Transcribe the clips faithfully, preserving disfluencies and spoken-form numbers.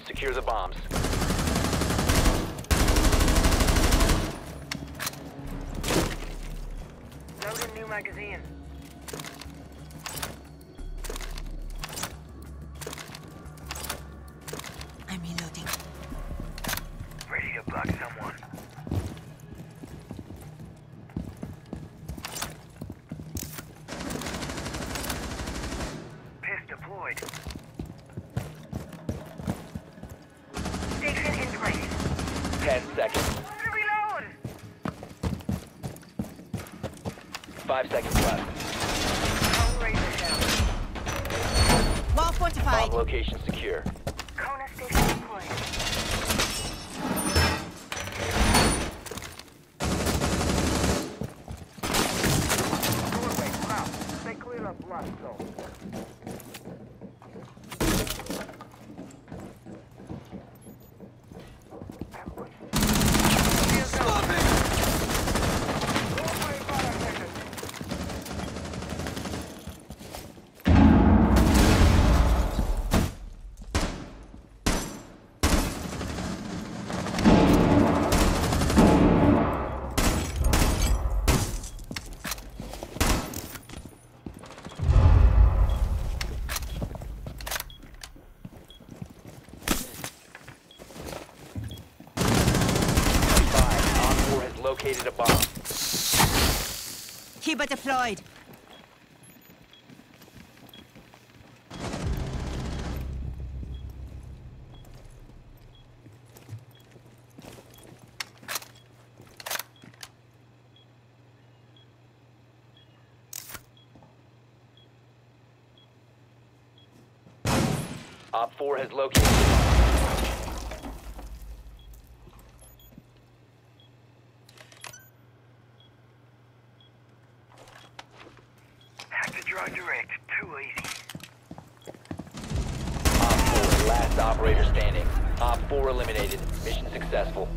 Secure the bombs. Load a new magazine. I'm reloading. Ready to block someone. Piss deployed. Station in place. Ten seconds. Reload! Five seconds left. Cone razor down. Wall fortified. Bomb location secure. Kona station deployed. Doorway out. Stay clear of blast zone. Located a bomb. Keeper deployed. Op four has located a bomb. Draw direct, too easy. Op four, last operator standing. Op four eliminated. Mission successful.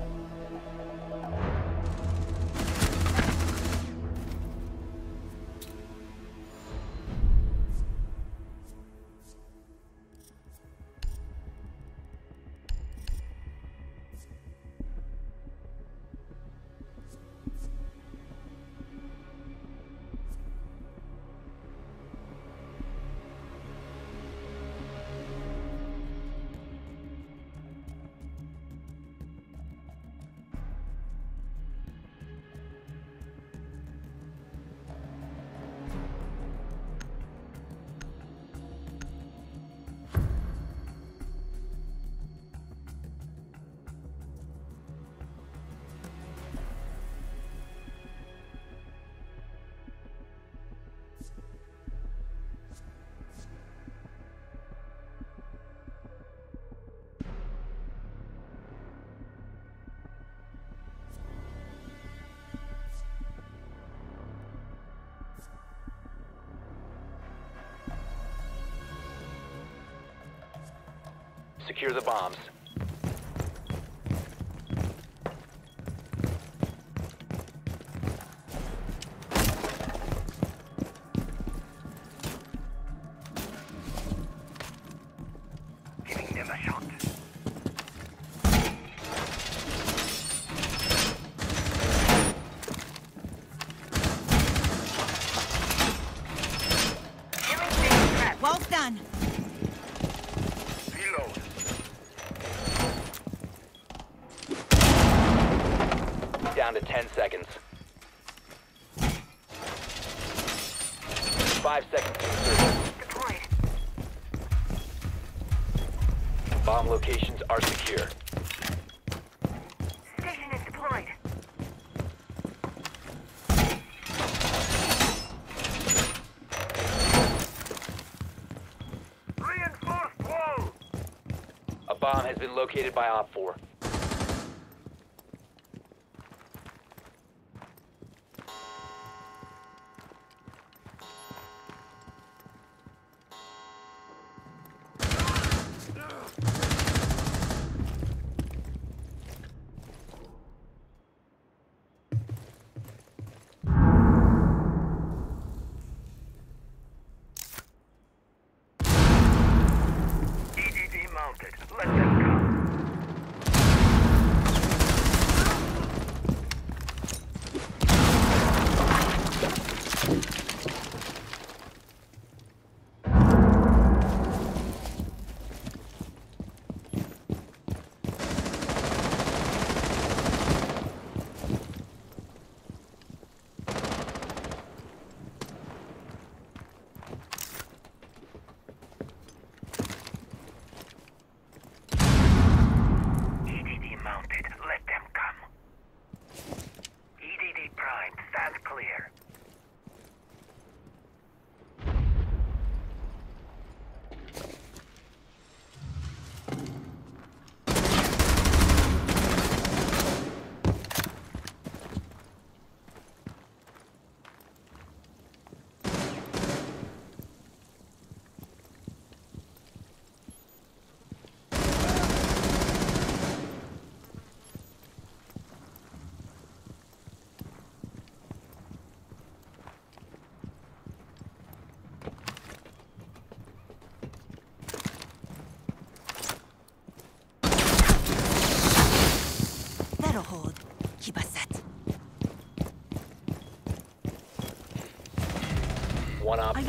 Secure the bombs. Giving them a shot. Killing station trap. Wall's done. Reload. Down to ten seconds. Five seconds to insertion. Deployed. Bomb locations are secure. Station is deployed. Reinforced wall. A bomb has been located by Op four. E D D mounted. Let's go.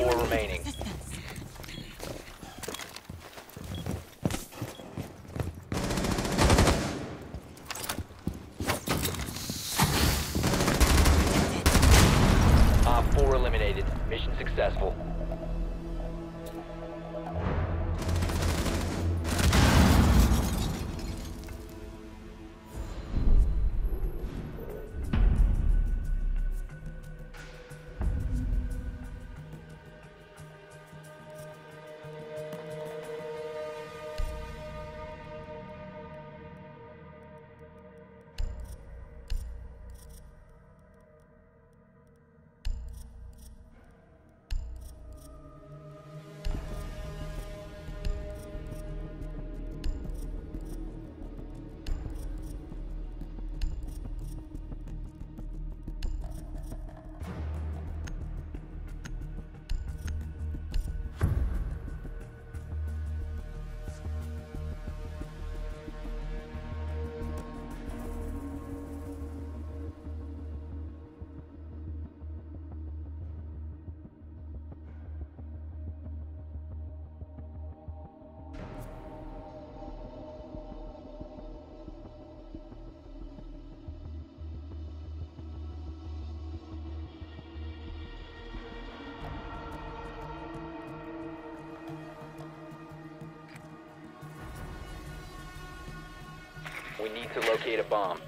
four remaining. Resistance. Op four eliminated. Mission successful. We need to locate a bomb.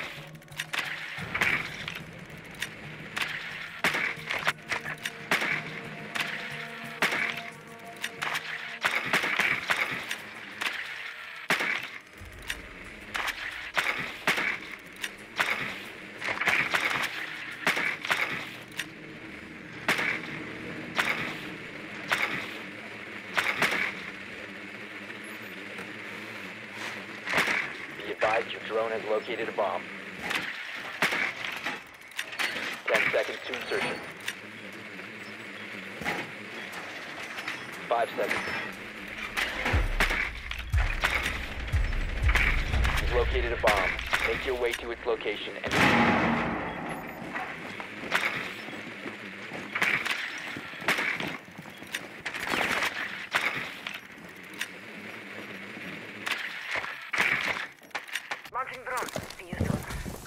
Your drone has located a bomb. Ten seconds to insertion. Five seconds. You've located a bomb. Make your way to its location and... Launching drone. See you soon.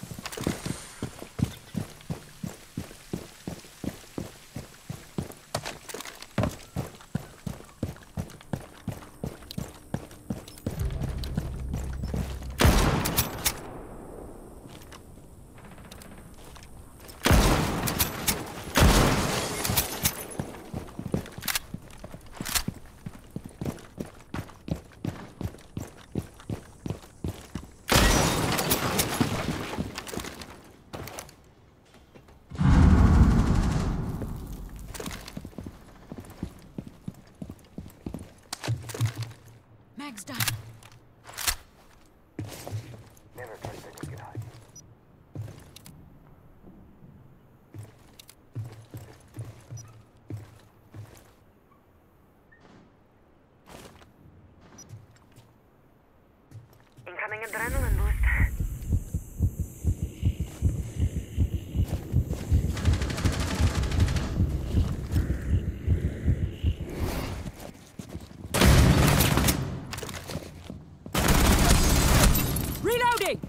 Mag's done. Never trust a good guy. Incoming adrenaline boost. Reloading!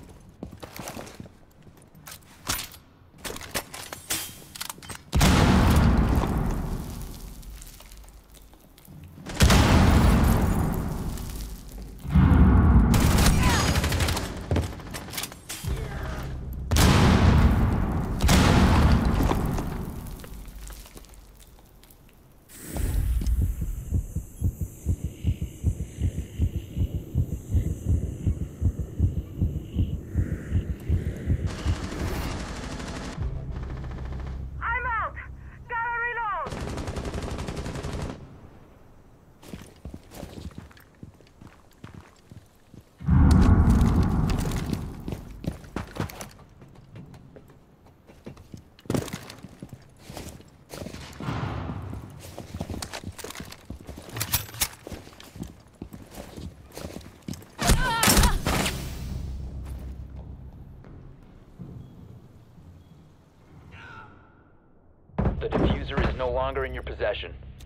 The diffuser is no longer in your possession.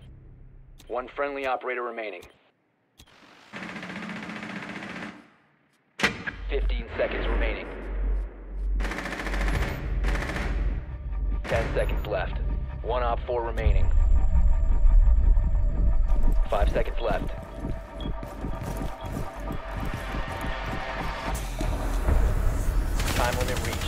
One friendly operator remaining. Fifteen seconds remaining. Ten seconds left. One op four remaining. Five seconds left. Time limit reached.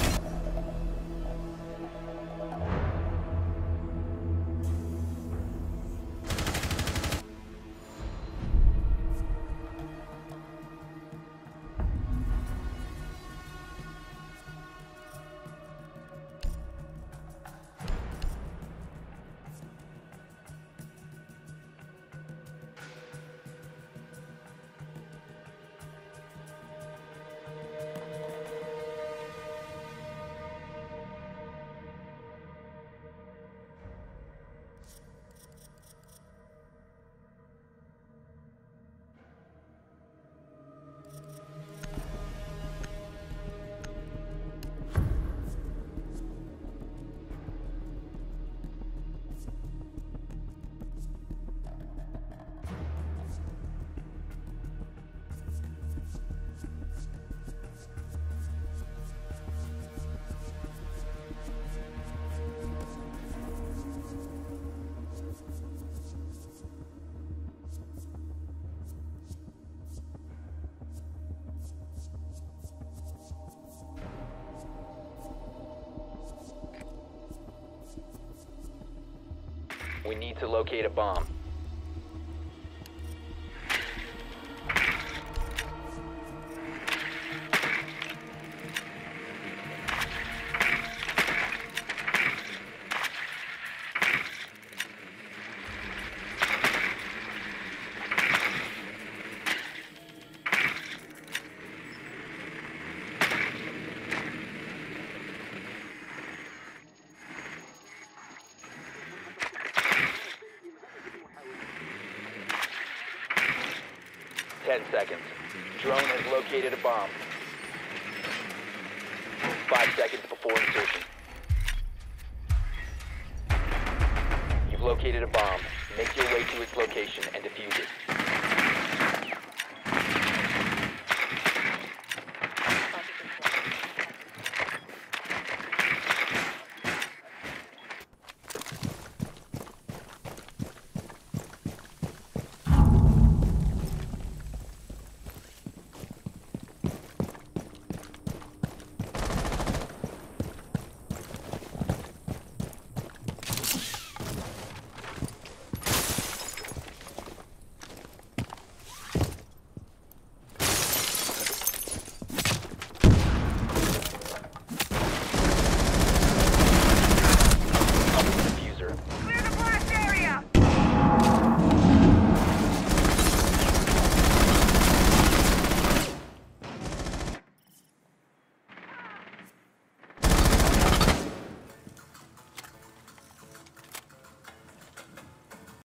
We need to locate a bomb. Ten seconds. Drone has located a bomb. Five seconds before insertion. You've located a bomb. Make your way to its location and defuse it.